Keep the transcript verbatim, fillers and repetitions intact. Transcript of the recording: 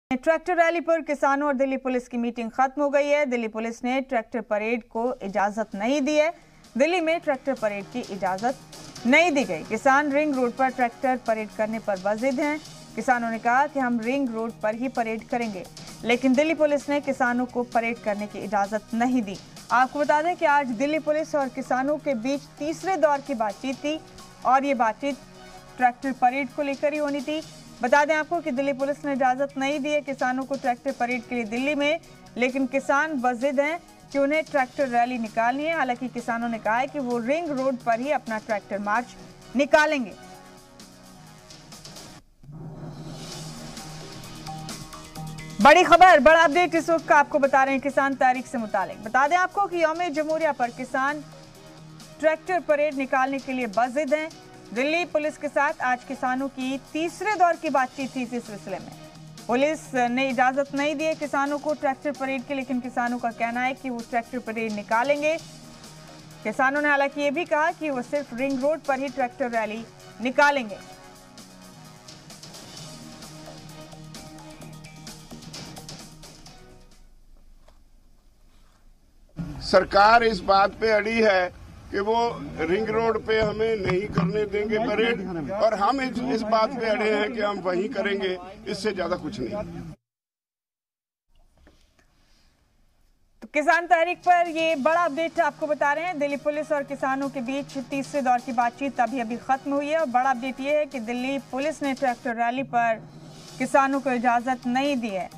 Tractor rally पर किसानों और दिल्ली पुलिस की मीटिंग खत्म हो गई है। दिल्ली पुलिस ने ट्रैक्टर परेड को इजाजत नहीं दी है। दिल्ली में ट्रैक्टर परेड की इजाजत नहीं दी गई। किसान रिंग रोड पर ट्रैक्टर परेड करने पर वाजिद हैं। किसानों ने कहा कि हम रिंग रोड पर ही परेड करेंगे, लेकिन दिल्ली पुलिस ने किसानों को परेड करने की इजाजत नहीं दी। आपको बता दें कि आज दिल्ली पुलिस और किसानों के बीच तीसरे दौर की बातचीत थी और ये बातचीत ट्रैक्टर परेड को लेकर ही होनी थी। बता दें आपको कि दिल्ली पुलिस ने इजाजत नहीं दी है किसानों को ट्रैक्टर परेड के लिए दिल्ली में, लेकिन किसान वाजिद हैं कि उन्हें ट्रैक्टर रैली निकालनी है। हालांकि किसानों ने कहा है कि वो रिंग रोड पर ही अपना ट्रैक्टर मार्च निकालेंगे। बड़ी खबर, बड़ा अपडेट इस वक्त आपको बता रहे हैं किसान तारीख से मुतालिक। बता दें आपको कि यौम जमहूरिया पर किसान ट्रैक्टर परेड निकालने के लिए वाजिद हैं। दिल्ली पुलिस के साथ आज किसानों की तीसरे दौर की बातचीत थी। इस सिलसिले में पुलिस ने इजाजत नहीं दी है किसानों को ट्रैक्टर परेड की, लेकिन किसानों का कहना है कि वो ट्रैक्टर परेड निकालेंगे। किसानों ने हालांकि ये भी कहा कि वो सिर्फ रिंग रोड पर ही ट्रैक्टर रैली निकालेंगे। सरकार इस बात पे अड़ी है कि वो रिंग रोड पे हमें नहीं करने देंगे परेड, और हम इस, इस बात पे अड़े हैं कि हम वहीं करेंगे, इससे ज्यादा कुछ नहीं। तो किसान तहरीक पर ये बड़ा अपडेट आपको बता रहे हैं। दिल्ली पुलिस और किसानों के बीच तीसरे दौर की बातचीत अभी अभी खत्म हुई है और बड़ा अपडेट ये है कि दिल्ली पुलिस ने ट्रैक्टर रैली पर किसानों को इजाजत नहीं दी है।